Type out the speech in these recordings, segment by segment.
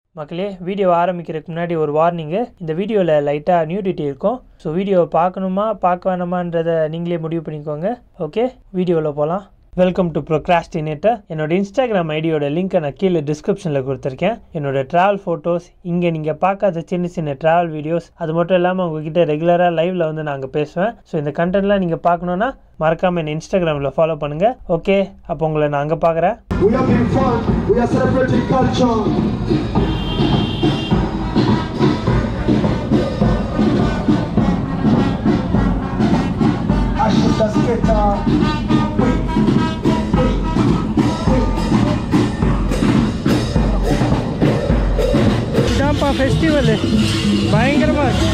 மக்களே வீடியோ ஆரம்பிக்கிறதுக்கு முன்னாடி ஒரு வார்னிங். இந்த வீடியோல லைட்டா நியூடிட்டி இருக்கும். ஸோ வீடியோ பார்க்கணுமா பார்க்க வேணாமான்றதை நீங்களே முடிவு பண்ணிக்கோங்க. ஓகே, வீடியோவில் போகலாம். Welcome to procrastinator. என்னோட இன்ஸ்டாகிராம் ஐடியோட லிங்க்கை நான் கீழே டிஸ்கிரிப்ஷனில் கொடுத்துருக்கேன். என்னோட ட்ராவல் ஃபோட்டோஸ், இங்கே நீங்கள் பார்க்காத சின்ன சின்ன ட்ராவல் வீடியோஸ், அது மட்டும் இல்லாமல் உங்ககிட்ட ரெகுலராக லைவில் வந்து நாங்கள் பேசுவேன். ஸோ இந்த கண்டென்ட்லாம் நீங்கள் பார்க்கணுன்னா மறக்காமல் என்னை இன்ஸ்டாகிராமில் ஃபாலோ பண்ணுங்கள். ஓகே, அப்போ உங்களை நான் அங்கே பார்க்குறேன். இதான்ப்பா ஃபெஸ்டிவல், பயங்கரமா இருக்கு.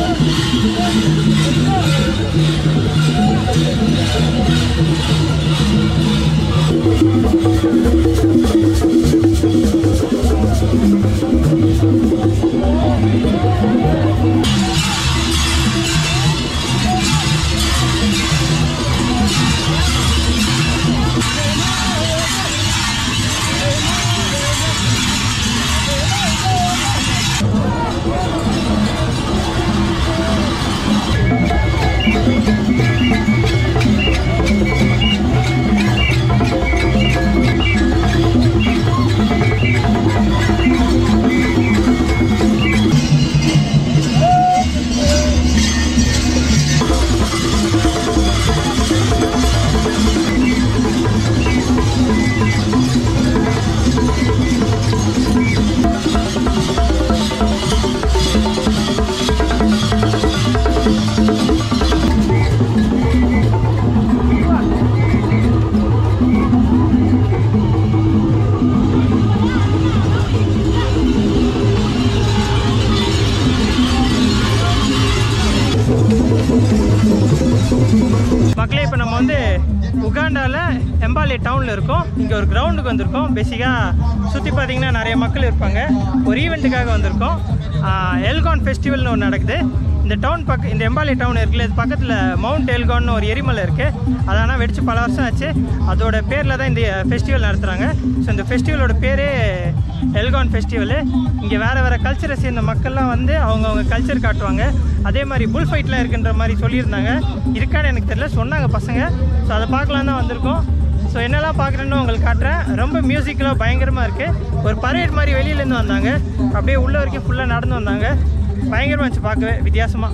மக்களே, இப்போ நம்ம வந்து உகாண்டாவில் எம்பாலே டவுனில் இருக்கோம். இங்கே ஒரு கிரவுண்டுக்கு வந்திருக்கோம். பேசிக்காக சுற்றி பார்த்தீங்கன்னா நிறைய மக்கள் இருப்பாங்க. ஒரு ஈவெண்ட்டுக்காக வந்திருக்கோம். எல்கான் ஃபெஸ்டிவல்னு ஒன்று நடக்குது. இந்த டவுன் இந்த எம்பாலே டவுன் இருக்குல்ல, இது பக்கத்தில் மவுண்ட் எல்கான்னு ஒரு எரிமலை இருக்குது. அது ஆனால் வெடிச்சு பல வருஷம் ஆச்சு. அதோட பேரில் தான் இந்த ஃபெஸ்டிவல் நடத்துகிறாங்க. ஸோ இந்த ஃபெஸ்டிவலோட பேரே எல்கான் ஃபெஸ்டிவலு. இங்கே வேறு வேறு கல்ச்சரை சேர்ந்த மக்கள்லாம் வந்து அவங்கவுங்க கல்ச்சர் காட்டுவாங்க. அதே மாதிரி புல் ஃபைட்லாம் இருக்குன்ற மாதிரி சொல்லியிருந்தாங்க. இருக்கான்னு எனக்கு தெரியல, சொன்னாங்க பசங்க. ஸோ அதை பார்க்கலாம் தான் வந்திருக்கோம். ஸோ என்னெல்லாம் பார்க்குறேன்னு உங்களுக்கு காட்டுறேன். ரொம்ப மியூசிக்கெலாம் பயங்கரமாக இருக்குது. ஒரு பரேட் மாதிரி வெளியிலேருந்து வந்தாங்க, அப்படியே உள்ள வரைக்கும் ஃபுல்லாக நடந்து வந்தாங்க. பயங்கரமாக இருந்துச்சு பார்க்கவே, வித்தியாசமாக.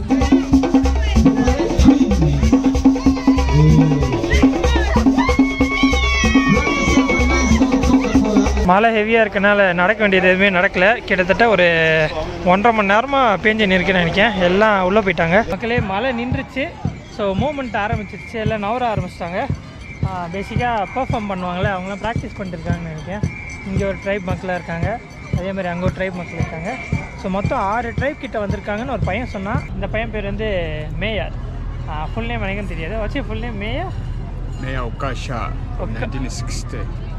மழை ஹெவியாக இருக்கனால நடக்க வேண்டியது எதுவுமே நடக்கலை. கிட்டத்தட்ட ஒரு 1.5 மணி நேரமாக பேஞ்சு நிற்கிறேன்னு நினைக்கிறேன். எல்லாம் உள்ளே போயிட்டாங்க. மக்களே, மழை நின்றுச்சு. ஸோ மூமெண்ட் ஆரம்பிச்சிருச்சு. எல்லாம் நவர ஆரம்பிச்சிட்டாங்க. பேசிக்காக பர்ஃபார்ம் பண்ணுவாங்களே, அவங்களாம் ப்ராக்டிஸ் பண்ணிருக்காங்கன்னு நினைக்கிறேன். இங்கே ஒரு ட்ரைப் மக்களாக இருக்காங்க, அதே மாதிரி அங்கே ஒரு ட்ரைப் மக்கள் இருக்காங்க. ஸோ மொத்தம் 6 ட்ரைப் கிட்ட வந்திருக்காங்கன்னு ஒரு பையன் சொன்னான். இந்த பையன் பேர் வந்து மேயர். ஃபுல் நேம் எனக்கும் தெரியாது. வச்சு full name mayor Okasha, 1960.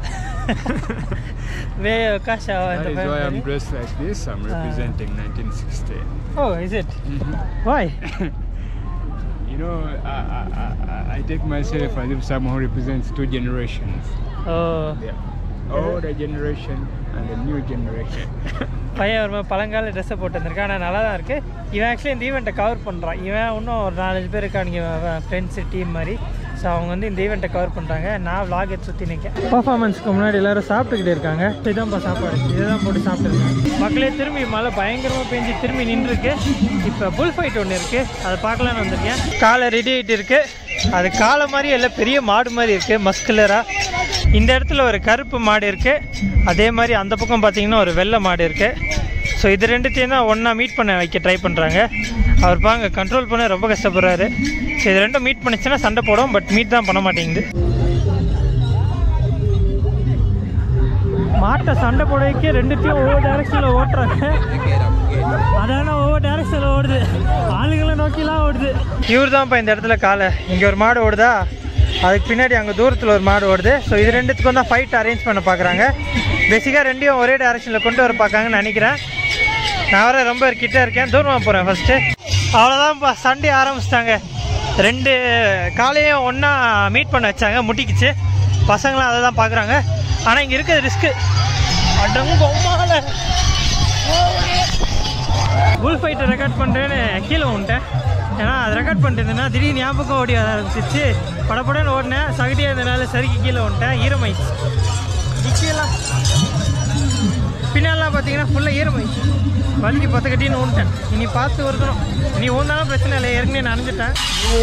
Mayor Okasha. That is why I'm dressed like this. I'm representing 1960. Oh, is it? Why? You know, I take myself as if someone who represents 2 generations. Oh. Yeah. Older generation and the new generation. பையன் ஒரு பழங்கால ட்ரெஸ்ஸை போட்டு வந்திருக்கான். ஆனால் நல்லா தான் இருக்குது. இவன் ஆக்சுவலி இந்த ஈவெண்ட்டை கவர் பண்ணுறான். இவன் இன்னும் ஒரு 4-5 பேர் இருக்கானுங்க, ஃப்ரெண்ட்ஸு டீம் மாதிரி. ஸோ அவங்க வந்து இந்த ஈவெண்ட்டை கவர் பண்ணுறாங்க. நான் விளாக் எடுத்து சுற்றி நிற்கேன். பர்ஃபார்மன்ஸ்க்கு முன்னாடி எல்லோரும் சாப்பிட்டுக்கிட்டே இருக்காங்க. இதுதான்ப்பா சாப்பாடு, இதுதான் போட்டு சாப்பிட்டுருக்காங்க. மக்களே, திரும்பி மழை பயங்கரமாக பெஞ்சு திரும்பி நின்றுருக்கு. இப்போ புல் ஃபைட் ஒன்று இருக்குது, அதை பார்க்கலான்னு வந்திருக்கேன். காலை ரெடி ஆகிட்டு இருக்குது. அது காலை மாதிரி எல்லாம் பெரிய மாடு மாதிரி இருக்குது, மஸ்குலராக. இந்த இடத்துல ஒரு கருப்பு மாடு இருக்குது. அதே மாதிரி அந்த பக்கம் பார்த்தீங்கன்னா ஒரு வெள்ளை மாடு இருக்குது. ஸோ இது ரெண்டுத்தையும் தான் ஒன்றா மீட் பண்ண வைக்க ட்ரை பண்ணுறாங்க. அவர் பாங்க கண்ட்ரோல் பண்ண ரொம்ப கஷ்டப்படுறாரு. ஸோ இது ரெண்டும் மீட் பண்ணிச்சுன்னா சண்டை போடும், பட் மீட் தான் பண்ண மாட்டேங்குது. மாட்டை சண்டை போட வைக்க ரெண்டுத்தையும் ஒவ்வொரு டைரக்ஷனில் ஓட்டுறாங்க. அதனால் ஒவ்வொரு டைரக்ஷனில் ஓடுது, ஆளுங்களை நோக்கிலாம் ஓடுது. இவர் தான்ப்பா இந்த இடத்துல காலை. இங்கே ஒரு மாடு ஓடுதா, அதுக்கு பின்னாடி அங்கே தூரத்தில் ஒரு மாடு ஓடுது. ஸோ இது ரெண்டுத்துக்கும் தான் ஃபைட் அரேஞ்ச் பண்ண பார்க்குறாங்க. பேசிக்காக ரெண்டையும் ஒரே டைரக்ஷனில் கொண்டு வர பார்க்காங்கன்னு நினைக்கிறேன். நான் வர ரொம்ப கிட்டே இருக்கேன், தூரமாக போகிறேன் ஃபஸ்ட்டு. அவ்வளோதான்ப்பா, சண்டே ஆரம்பிச்சிட்டாங்க. 2 காலையும் ஒன்றா மீட் பண்ண வச்சாங்க, முட்டிக்குச்சு. பசங்களாம் அதை தான் பார்க்குறாங்க. ஆனால் இங்கே இருக்கிறது ரிஸ்க்கு. அடங்கொம்மால புல் ஃபைட்டை ரெக்கார்ட் பண்ணுறேன்னு கீழே வந்துட்டேன். ஏன்னா அது ரெக்கார்ட் பண்ணிட்டு திடீர்னு ஞாபகம் ஓடி வர ஆரம்பிச்சிச்சு. படப்படன்னு ஓடினேன், சகதியாக இருந்தனால சரிக்கு கீழே வந்துட்டேன். ஈரமாயிடுச்சு. நிச்சயெல்லாம் பின்னாலாம் பார்த்தீங்கன்னா ஃபுல்லாக ஈரமாயிடுச்சு. வலிக்கு 10 கட்டின்னு ஓடிட்டேன். இனி பார்த்து வருதணும். இனி ஓடினாலும் பிரச்சனை இல்லை, ஏற்கனவே நனைஞ்சிட்டேன்.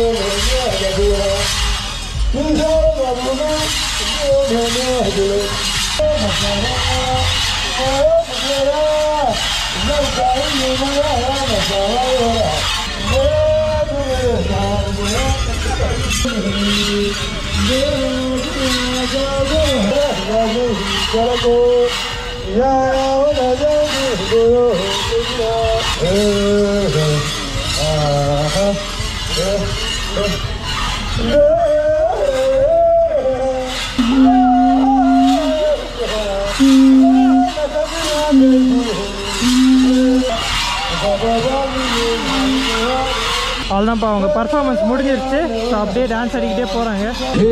அவ்வளோதான்ப்பா, அவங்க பர்ஃபார்மன்ஸ் முடிஞ்சிருச்சு. ஸோ அப்படியே டான்ஸ் ஆடிக்கிட்டே போகிறாங்க.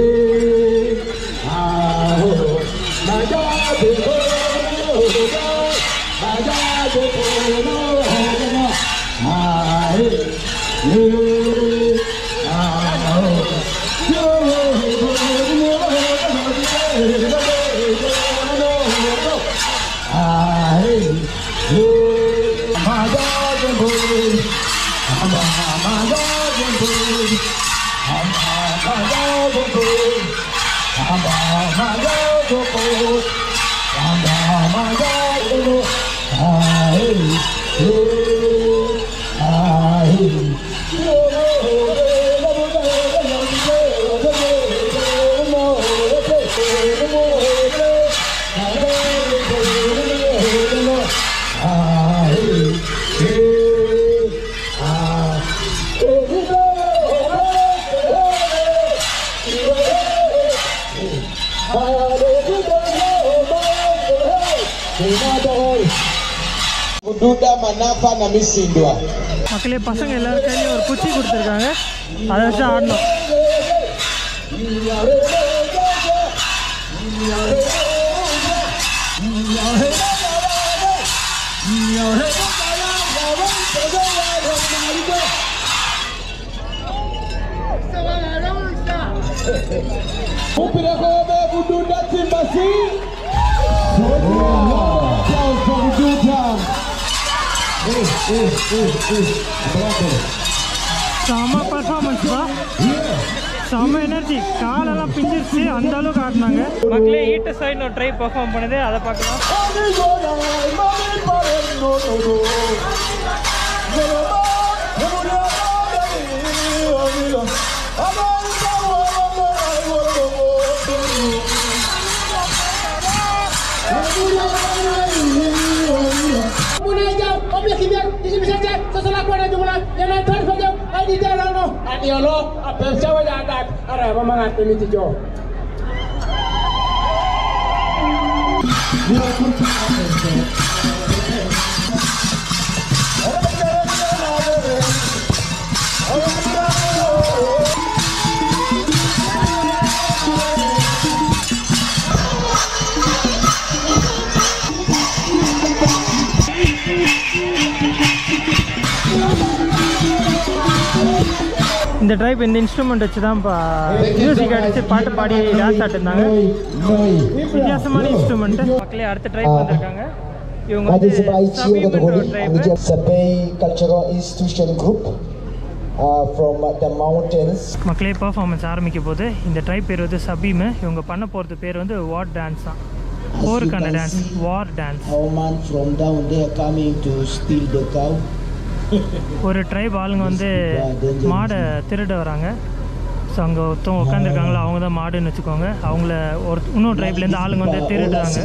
மக்களே, பசங்க எல்லாரும் கையிலையும் ஒரு குச்சி கொடுத்துருக்காங்க. அதை வச்சு ஆடணும். செம்ம பர்ஃபார்மன்ஸ் தான், செம்ம எனர்ஜி. காலெல்லாம் பிஞ்சிருச்சு, அந்த அளவுக்கு ஆடினாங்க. மக்களே, ஈட்ட சைடு ஒரு ட்ரை பர்ஃபார்ம் பண்ணுது, அதை பார்க்கலாம். இந்த ட்ரைப் இந்த இன்ஸ்ட்ருமெண்ட் வச்சு தான் மியூசிக் அடித்து பாட்டு பாடி டான்ஸ் ஆட்டிருந்தாங்க. வித்தியாசமான இன்ஸ்ட்ருமெண்ட். மக்களே, அடுத்த ட்ரைப் வந்திருக்காங்க. இவங்க வந்து Sabai Cultural Institution Group from the mountains. மக்களே, பர்ஃபார்மன்ஸ் ஆரம்பிக்க போது இந்த ட்ரைப் பேர் வந்து சபீம். இவங்க பண்ண போகிறது பேர் வந்து வார் டான்ஸ் தான். போருக்கான dance, war dance. Our man from down there coming to steal the cow. ஒரு ட்ரைப் ஆளுங்க வந்து மாடை திருட வராங்க. ஸோ அங்கே ஒருத்தவங்க உட்காந்துருக்காங்களா, அவங்க தான் மாடுன்னு வச்சுக்கோங்க. அவங்கள இன்னொரு ட்ரைப்லேருந்து ஆளுங்க வந்து திருடுறாங்க.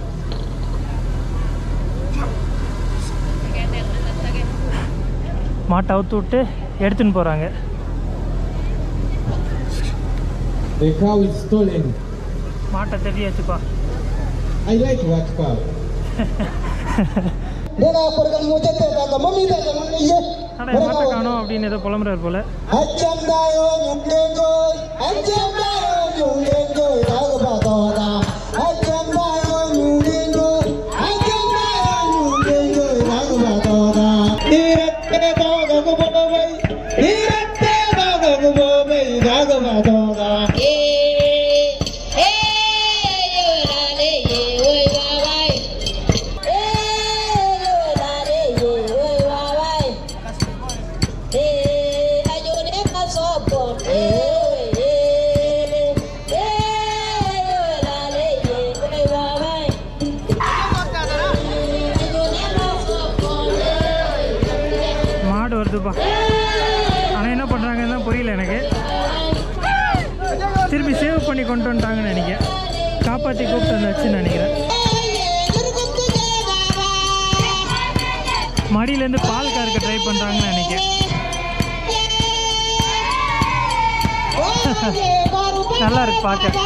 மாட்டை அவுத்து விட்டு எடுத்துன்னு போகிறாங்க. மாட்டை தெரியாச்சுப்பா. மாட்டை காணோம் அப்படின்னு ஏதோ புலம்புறாரு போல. Yeah. மாடு வருதுப்பா. ஆனால் என்ன பண்ணுறாங்கன்னு தான் புரியல எனக்கு. திருப்பி சேவ் பண்ணி கொண்டு வந்துட்டாங்கன்னு நினைக்கிறேன். காப்பாற்றி கூப்பிட்டு வந்துச்சுன்னு நினைக்கிறேன். மடியிலேருந்து பால் கறக்க ட்ரை பண்ணுறாங்கன்னு நினைக்கிறேன். நல்லா இருக்கு பார்க்க.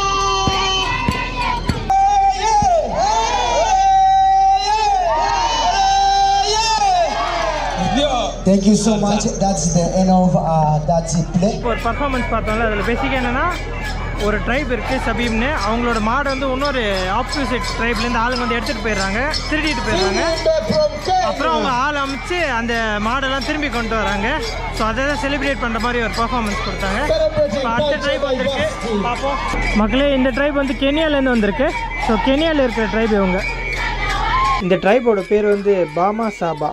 Thank you so much. That's the end of that's it play. ஒரு பர்ஃபார்மன்ஸ் பார்த்தோம்ல, அதில் பேசிக்காக என்னென்னா ஒரு ட்ரைப் இருக்குது சபீம்னு. அவங்களோட மாடை வந்து இன்னொரு ஆப்போசிட் ட்ரைப்லேருந்து ஆளுங்க வந்து எடுத்துகிட்டு போயிடுறாங்க, திருடிட்டு போயிடுறாங்க. அப்புறம் அவங்க ஆள் அமைச்சு அந்த மாடெல்லாம் திரும்பி கொண்டு வராங்க. ஸோ அதை தான் செலிப்ரேட் பண்ணுற மாதிரி ஒரு பர்ஃபார்மன்ஸ் கொடுத்தாங்க. இப்போ அடுத்த ட்ரைப் வந்திருக்கு, பார்ப்போம். மக்களே, இந்த ட்ரைப் வந்து கென்யாலேருந்து வந்திருக்கு. ஸோ கென்யாவில் இருக்கிற ட்ரைப் இவங்க. இந்த ட்ரைபோட பேர் வந்து பாமா சாபா.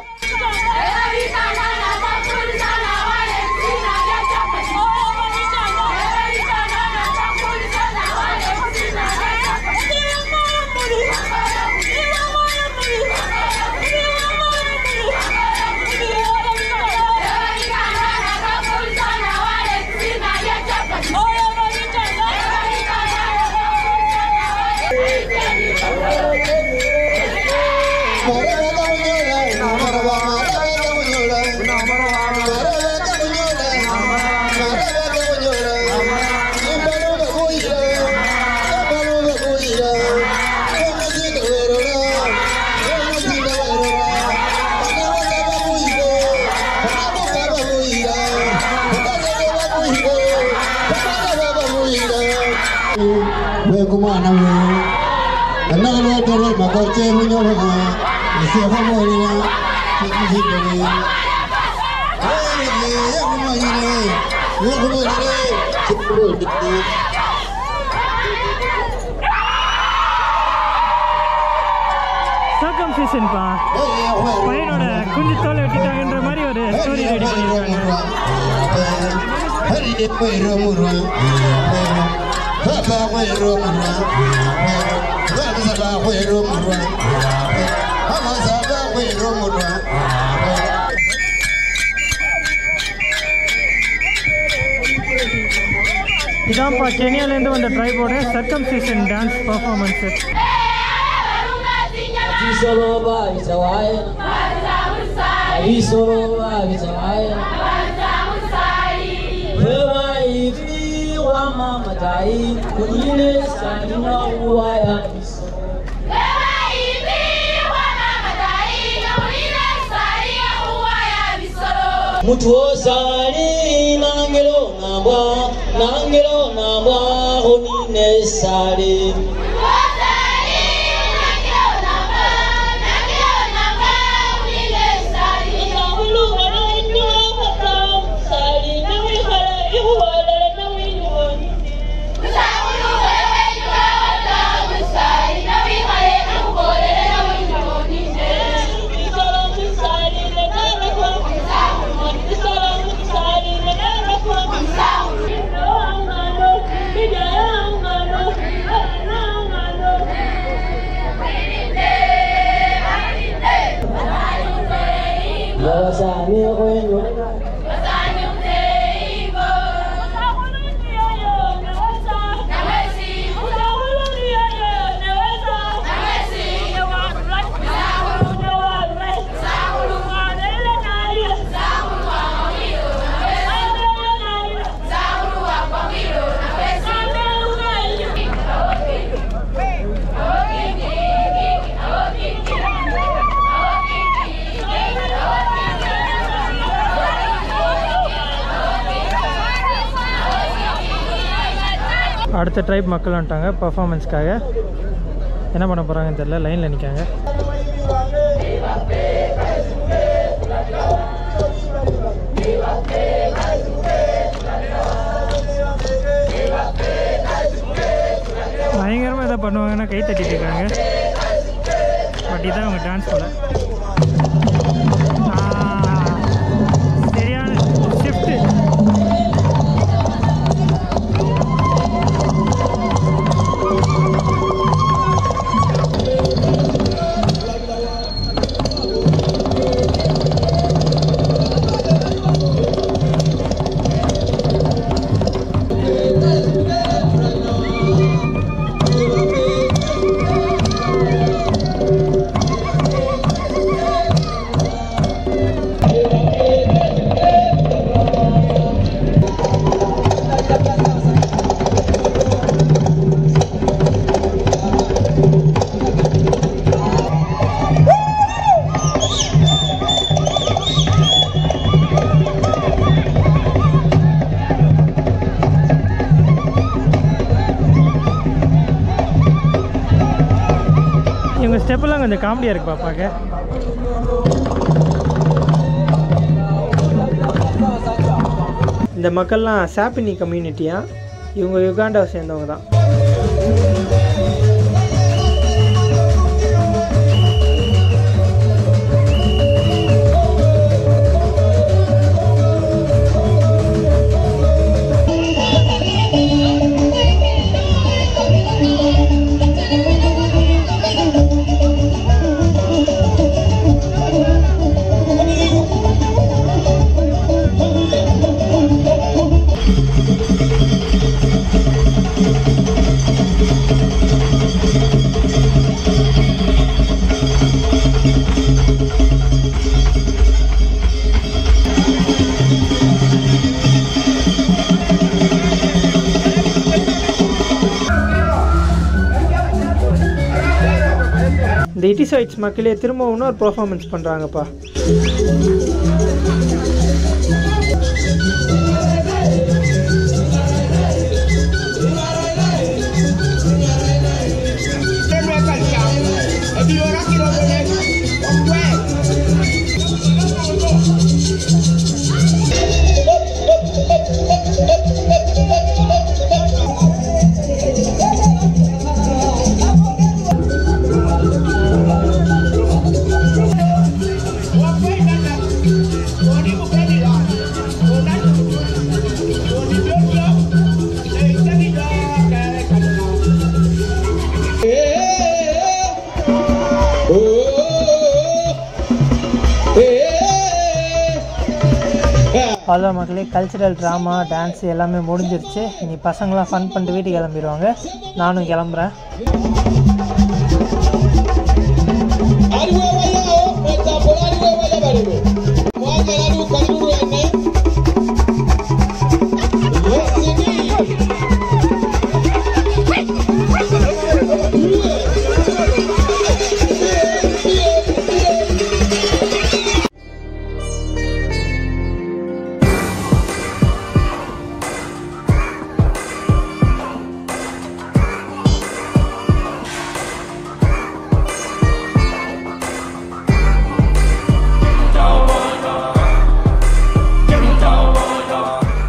Kumana we another water ma ko che mu nyo ba ni se fa mo ni na ni ji de ni ai ni ya mo ni ni ya mo ni ni ko de ni circumcision பா. பையனோட குஞ்சு தோலை வெட்டிட்டாங்கன்ற மாதிரி ஒரு story ready பண்ணிருக்காங்க. இதான்ப்பா கென்யாலேருந்து வந்த ட்ரைபோட circumcision dance performance. Mutuosari nangelo nambwa honine sari. அடுத்த ட்ரைப் மக்கள் வந்துட்டாங்க பர்ஃபார்மன்ஸ்க்காக. என்ன பண்ண போகிறாங்கன்னு தெரியல, லைனில் நிற்காங்க. பண்ணுவாங்கன்னா கை தட்டிட்டு இருக்காங்க. பட் இதான் அவங்க டான்ஸ் போல. சரியான ஷிஃப்ட்டு. இவங்க ஸ்டெப்பெல்லாம் கொஞ்சம் காமெடியாக இருக்குப்பா பார்க்க. இந்த மக்கள்லாம் சாப்பினி கம்யூனிட்டியாக, இவங்க யுகாண்டாவை சேர்ந்தவங்க தான். இந்த இட்டிசைட்ஸ் மக்களே திரும்ப இன்னொரு பெர்ஃபார்மன்ஸ் பண்ணுறாங்கப்பா. அவ்வளோதான் மக்களே, கல்ச்சுரல் ட்ராமா டான்ஸ் எல்லாமே முடிஞ்சிருச்சு. இனி பசங்களாம் ஃபன் பண்ணிட்டு வீட்டுக்கு கிளம்பிடுவாங்க. நானும் கிளம்புறேன்.